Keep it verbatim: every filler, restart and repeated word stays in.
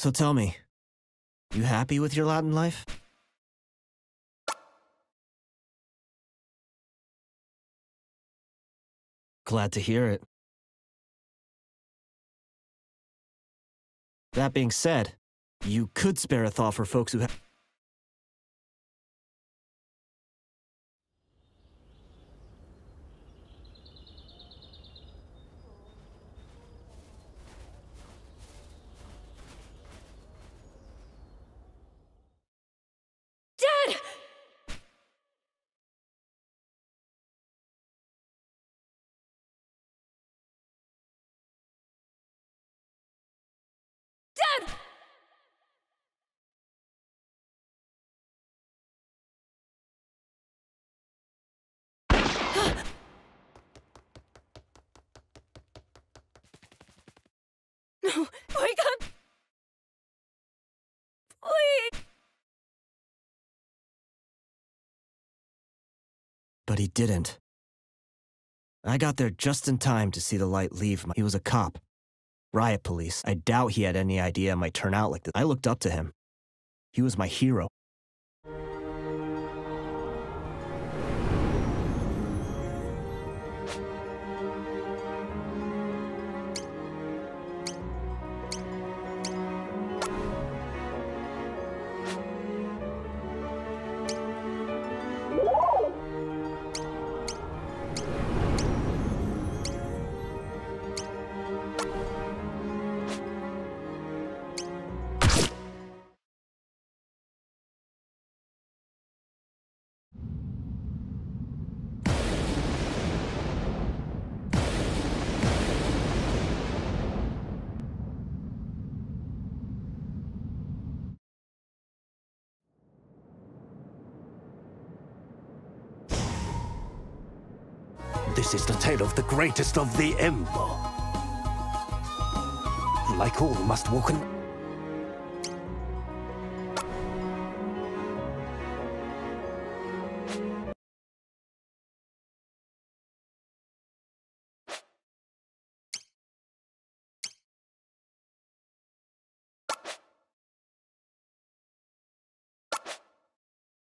So tell me, you happy with your lot in life? Glad to hear it. That being said, you could spare a thought for folks who have... Dad! Dad! No, wake up! Please! But he didn't. I got there just in time to see the light leave. He was a cop. Riot police. I doubt he had any idea it might turn out like this. I looked up to him. He was my hero. This is the tale of the greatest of the Ember. Like all must walk an